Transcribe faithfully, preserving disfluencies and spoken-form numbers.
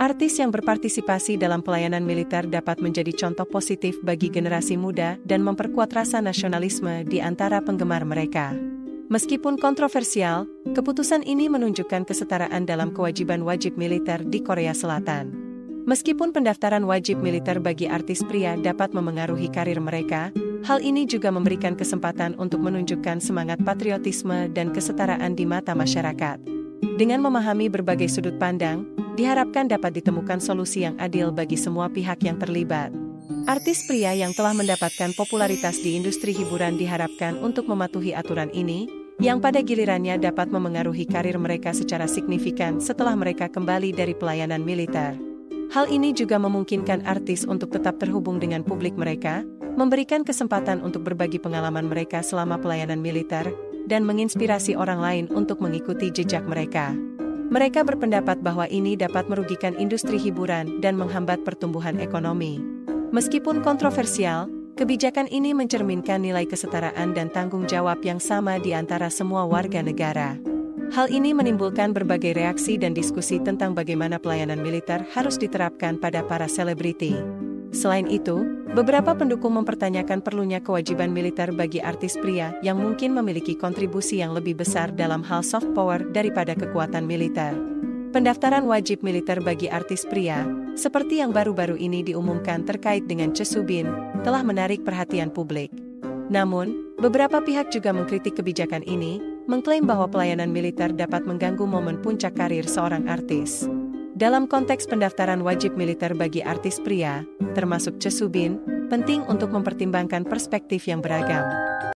Artis yang berpartisipasi dalam pelayanan militer dapat menjadi contoh positif bagi generasi muda dan memperkuat rasa nasionalisme di antara penggemar mereka. Meskipun kontroversial, keputusan ini menunjukkan kesetaraan dalam kewajiban wajib militer di Korea Selatan. Meskipun pendaftaran wajib militer bagi artis pria dapat memengaruhi karir mereka, hal ini juga memberikan kesempatan untuk menunjukkan semangat patriotisme dan kesetaraan di mata masyarakat. Dengan memahami berbagai sudut pandang, diharapkan dapat ditemukan solusi yang adil bagi semua pihak yang terlibat. Artis pria yang telah mendapatkan popularitas di industri hiburan diharapkan untuk mematuhi aturan ini, yang pada gilirannya dapat memengaruhi karir mereka secara signifikan setelah mereka kembali dari pelayanan militer. Hal ini juga memungkinkan artis untuk tetap terhubung dengan publik mereka, memberikan kesempatan untuk berbagi pengalaman mereka selama pelayanan militer, dan menginspirasi orang lain untuk mengikuti jejak mereka. Mereka berpendapat bahwa ini dapat merugikan industri hiburan dan menghambat pertumbuhan ekonomi. Meskipun kontroversial, kebijakan ini mencerminkan nilai kesetaraan dan tanggung jawab yang sama di antara semua warga negara. Hal ini menimbulkan berbagai reaksi dan diskusi tentang bagaimana pelayanan militer harus diterapkan pada para selebriti. Selain itu, beberapa pendukung mempertanyakan perlunya kewajiban militer bagi artis pria yang mungkin memiliki kontribusi yang lebih besar dalam hal soft power daripada kekuatan militer. Pendaftaran wajib militer bagi artis pria, seperti yang baru-baru ini diumumkan terkait dengan Choi Soo-bin, telah menarik perhatian publik. Namun, beberapa pihak juga mengkritik kebijakan ini, mengklaim bahwa pelayanan militer dapat mengganggu momen puncak karir seorang artis. Dalam konteks pendaftaran wajib militer bagi artis pria, termasuk Choi Soo-bin, penting untuk mempertimbangkan perspektif yang beragam.